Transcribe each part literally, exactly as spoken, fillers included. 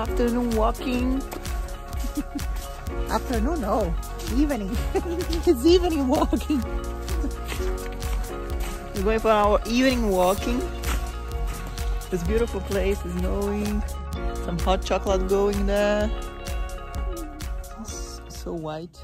afternoon walking. Afternoon, no. Evening. It's evening walking. We're going for our evening walking. This beautiful place is snowing. Some hot chocolate going there. It's so white.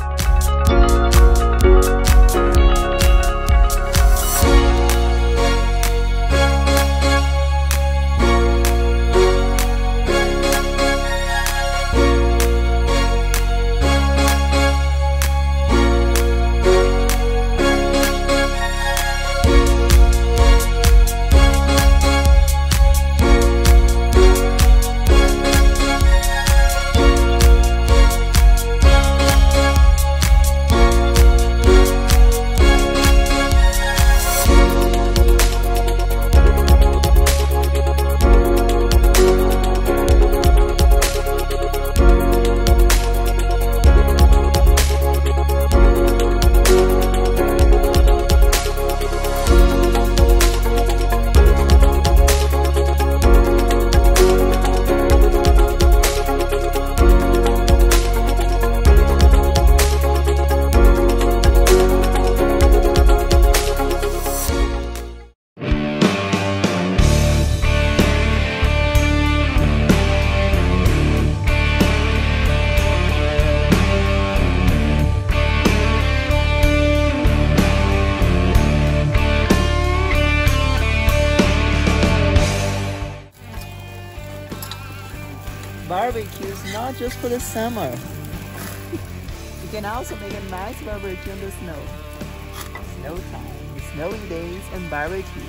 Barbecue is not just for the summer. You can also make a nice barbecue in the snow. Snow time, snowy days, and barbecue.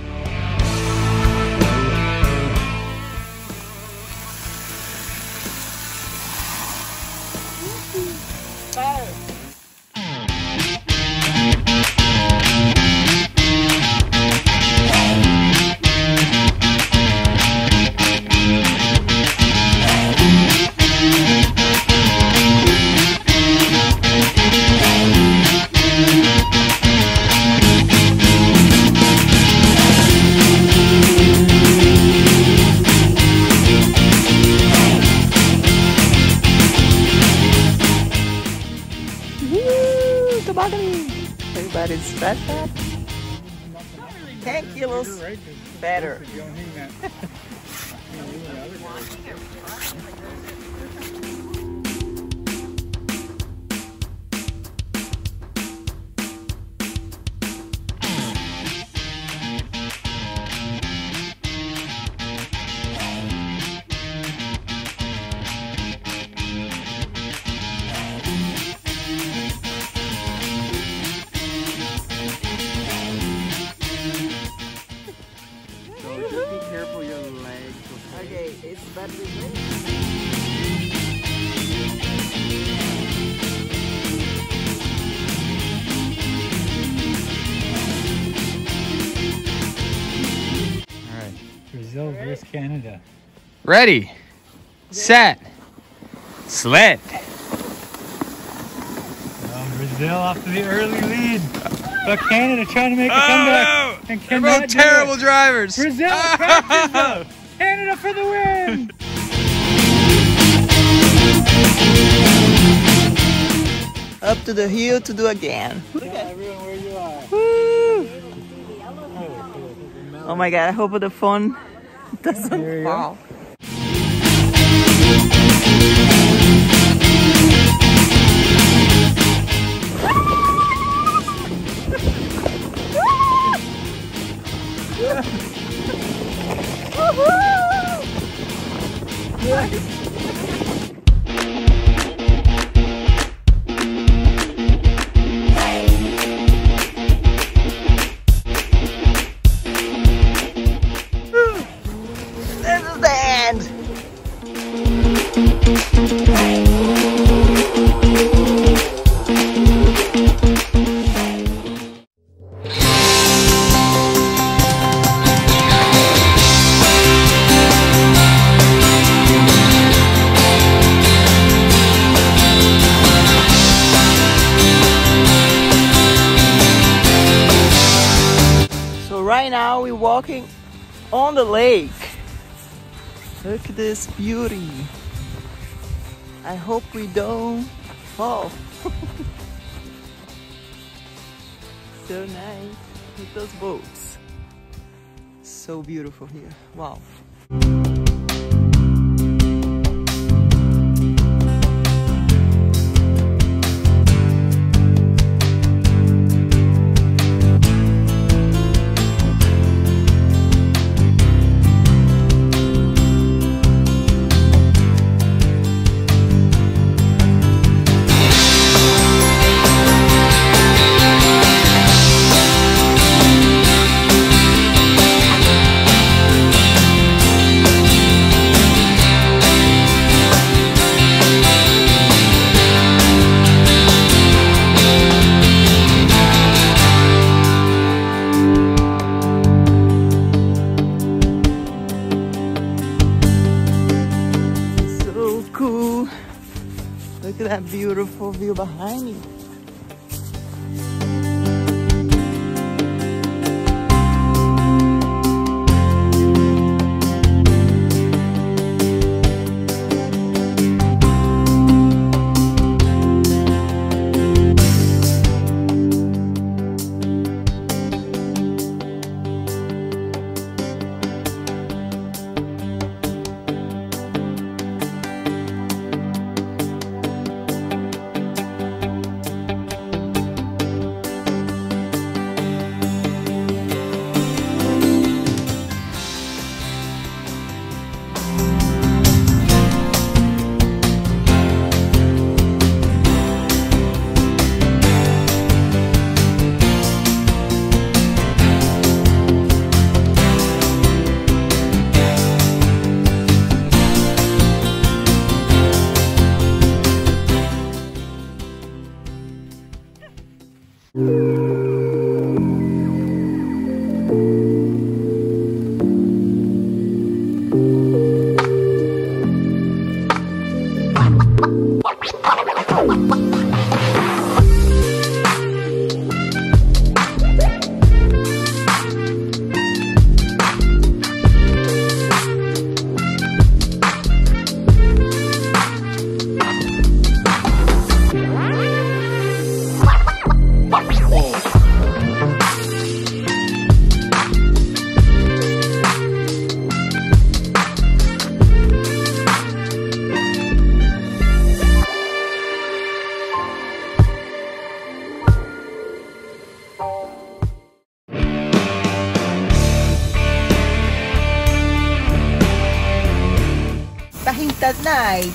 Fire! Tobogganing! Everybody's stretched out. ten kilos better. Okay, it's about to be ready. Alright, Brazil versus Canada. Ready, set, sled. Oh, Brazil off to the early lead. But Canada trying to make a Oh, comeback. no. And They're cannot both do terrible it. drivers. Brazil crashes though. Canada for the win. Up to the hill to do again. Tell everyone where you are. Woo! Oh my god, I hope the phone doesn't Here you fall. This is the end. So right now we're walking on the lake. Look at this beauty. I hope we don't fall. So nice with those boats. So beautiful here. Wow. Look at that beautiful view behind me. Fajitas night.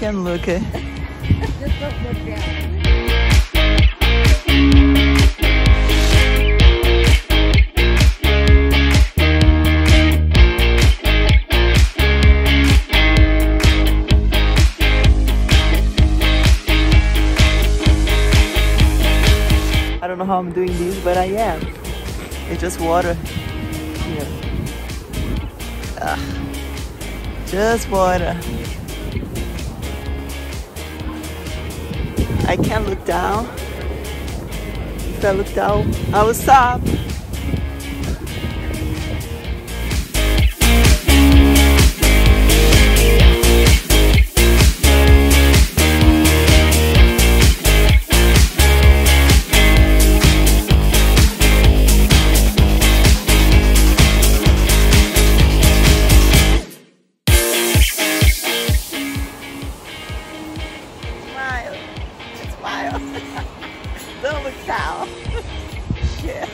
can look it. Just don't look down. I don't know how I'm doing this, but I am. It's just water here. Ah, just water. I can't look down. If I look down, I will stop. Don't look down. Yeah.